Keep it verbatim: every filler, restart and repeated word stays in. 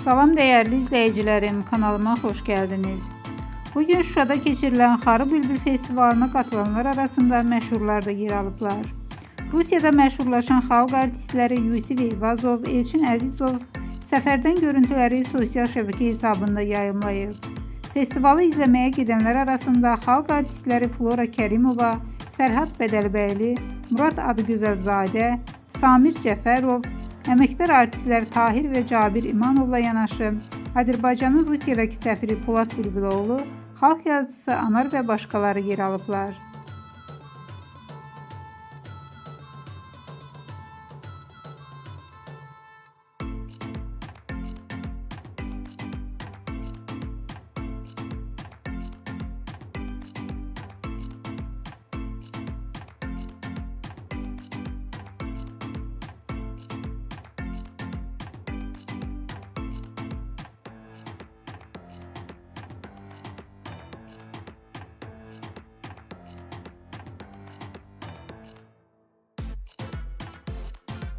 Salam değerli izleyicilerim, kanalıma hoş geldiniz. Bugün Şuşada keçirilən Xarı Bülbül Festivalına qatılanlar arasında məşhurlar da yer alıblar. Rusiyada məşhurlaşan xalq artistləri Yusif Eyvazov, Elçin Əzizov səfərdən görüntüləri sosial şəbəkə hesabında yayımlayıb. Festivalı izləməyə gedənlər arasında xalq artistləri Flora Kərimova, Fərhad Bədəlbəyli, Murad Adıgözəlzadə, Samir Cəfərov, əməkdar artistlər Tahir və Cabir İmanovla yanaşı, Azərbaycanın Rusiyadakı səfiri Polad Bülbüloğlu, xalq yazıcısı Anar və başqaları yer alıblar.